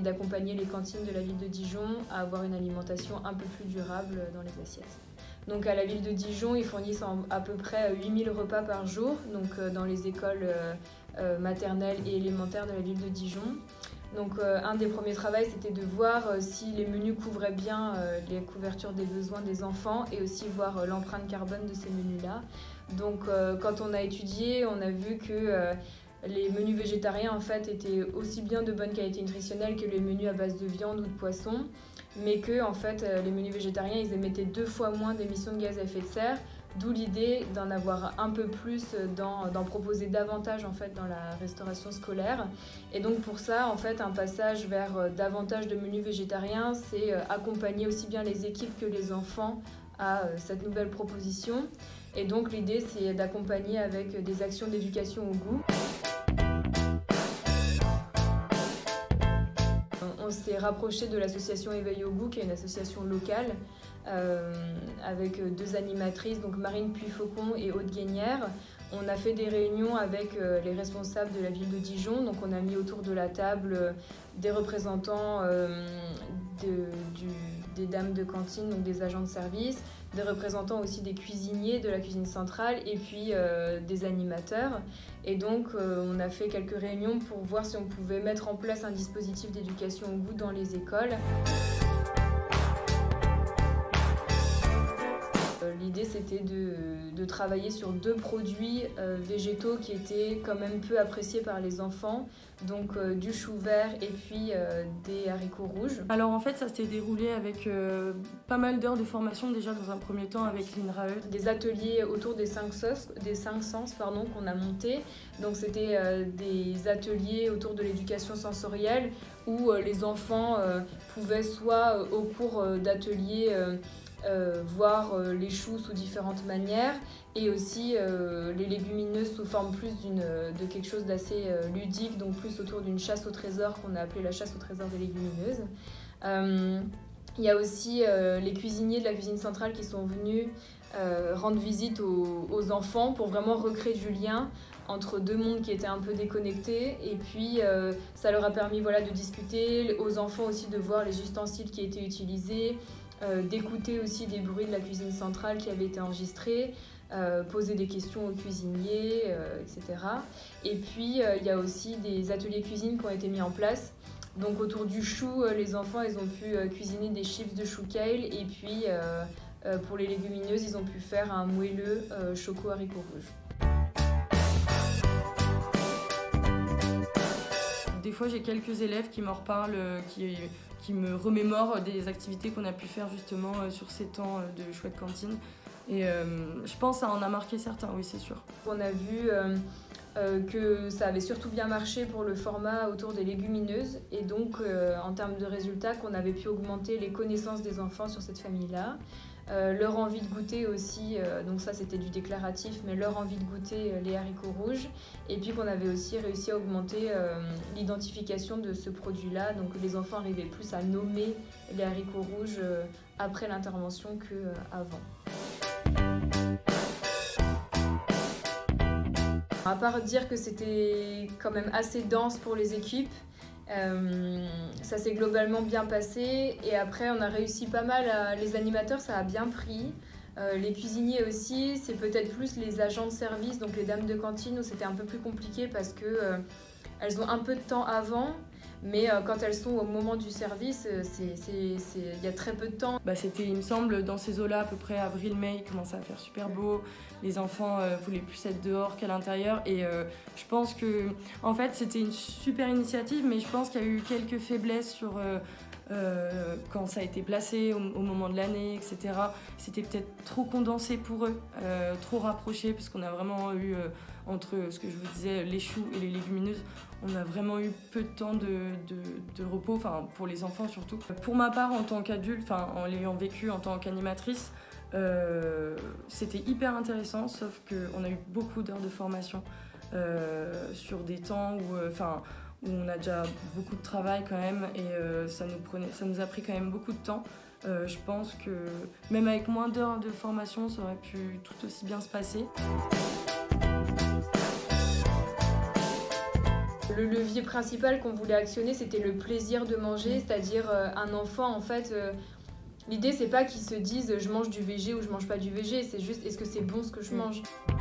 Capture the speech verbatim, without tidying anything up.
d'accompagner les cantines de la ville de Dijon à avoir une alimentation un peu plus durable dans les assiettes. Donc à la ville de Dijon, ils fournissent à peu près huit mille repas par jour, donc dans les écoles maternelles et élémentaires de la ville de Dijon. Donc euh, un des premiers travaux, c'était de voir euh, si les menus couvraient bien euh, les couvertures des besoins des enfants et aussi voir euh, l'empreinte carbone de ces menus-là. Donc euh, quand on a étudié, on a vu que euh, les menus végétariens en fait étaient aussi bien de bonne qualité nutritionnelle que les menus à base de viande ou de poisson, mais que en fait euh, les menus végétariens, ils émettaient deux fois moins d'émissions de gaz à effet de serre. D'où l'idée d'en avoir un peu plus, d'en proposer davantage en fait dans la restauration scolaire. Et donc pour ça, en fait, un passage vers davantage de menus végétariens, c'est accompagner aussi bien les équipes que les enfants à cette nouvelle proposition. Et donc l'idée, c'est d'accompagner avec des actions d'éducation au goût. On s'est rapproché de l'association Éveil au goût, qui est une association locale, euh, avec deux animatrices, donc Marine Puy-Faucon et Aude Guénière. On a fait des réunions avec euh, les responsables de la ville de Dijon, donc on a mis autour de la table euh, des représentants euh, de, du, des dames de cantine, donc des agents de service, des représentants aussi des cuisiniers de la cuisine centrale et puis euh, des animateurs. Et donc euh, on a fait quelques réunions pour voir si on pouvait mettre en place un dispositif d'éducation au goût dans les écoles. L'idée, c'était de, de travailler sur deux produits euh, végétaux qui étaient quand même peu appréciés par les enfants, donc euh, du chou vert et puis euh, des haricots rouges. Alors en fait, ça s'est déroulé avec euh, pas mal d'heures de formation déjà dans un premier temps avec l'I N R A E. Des ateliers autour des cinq sens, des cinq sens pardon, qu'on a montés. Donc c'était euh, des ateliers autour de l'éducation sensorielle où euh, les enfants euh, pouvaient soit euh, au cours euh, d'ateliers euh, Euh, voir euh, les choux sous différentes manières et aussi euh, les légumineuses sous forme plus d'une, de quelque chose d'assez euh, ludique, donc plus autour d'une chasse au trésor qu'on a appelé la chasse au trésor des légumineuses. Euh, il y a aussi euh, les cuisiniers de la cuisine centrale qui sont venus euh, rendre visite aux, aux enfants pour vraiment recréer du lien entre deux mondes qui étaient un peu déconnectés et puis euh, ça leur a permis voilà, de discuter, aux enfants aussi de voir les ustensiles qui étaient utilisés, Euh, d'écouter aussi des bruits de la cuisine centrale qui avaient été enregistrés, euh, poser des questions aux cuisiniers, euh, et cetera. Et puis euh, il y a aussi des ateliers cuisine qui ont été mis en place. Donc autour du chou, euh, les enfants ils ont pu euh, cuisiner des chips de chou kale et puis euh, euh, pour les légumineuses ils ont pu faire un moelleux euh, choco haricot rouge. Des fois, j'ai quelques élèves qui me reparlent, qui, qui me remémorent des activités qu'on a pu faire justement sur ces temps de chouette cantine. Et euh, je pense que ça en a marqué certains, oui, c'est sûr. On a vu euh, euh, que ça avait surtout bien marché pour le format autour des légumineuses et donc euh, en termes de résultats qu'on avait pu augmenter les connaissances des enfants sur cette famille-là. Euh, leur envie de goûter aussi, euh, donc ça c'était du déclaratif, mais leur envie de goûter euh, les haricots rouges. Et puis qu'on avait aussi réussi à augmenter euh, l'identification de ce produit-là. Donc les enfants arrivaient plus à nommer les haricots rouges euh, après l'intervention qu'avant. À part dire que c'était quand même assez dense pour les équipes, Euh, ça s'est globalement bien passé et après on a réussi pas mal, à, les animateurs ça a bien pris, euh, les cuisiniers aussi, c'est peut-être plus les agents de service, donc les dames de cantine où c'était un peu plus compliqué parce que euh, elles ont un peu de temps avant, mais euh, quand elles sont au moment du service, il y a très peu de temps. Bah, c'était, il me semble, dans ces eaux-là, à peu près avril-mai, il commençait à faire super beau. Les enfants euh, voulaient plus être dehors qu'à l'intérieur. Et euh, je pense que, en fait, c'était une super initiative, mais je pense qu'il y a eu quelques faiblesses sur euh, euh, quand ça a été placé, au, au moment de l'année, et cetera. C'était peut-être trop condensé pour eux, euh, trop rapproché, parce qu'on a vraiment eu, euh, entre ce que je vous disais, les choux et les légumineuses, on a vraiment eu peu de temps de, de, de repos, enfin pour les enfants surtout. Pour ma part, en tant qu'adulte, enfin en l'ayant vécu en tant qu'animatrice, euh, c'était hyper intéressant, sauf qu'on a eu beaucoup d'heures de formation euh, sur des temps où, enfin, où on a déjà beaucoup de travail quand même et euh, ça, nous prenait, ça nous a pris quand même beaucoup de temps. Euh, je pense que même avec moins d'heures de formation, ça aurait pu tout aussi bien se passer. Le levier principal qu'on voulait actionner, c'était le plaisir de manger, c'est-à-dire euh, un enfant, en fait, euh, l'idée c'est pas qu'il se dise je mange du végé ou je mange pas du végé, c'est juste est-ce que c'est bon ce que je mange.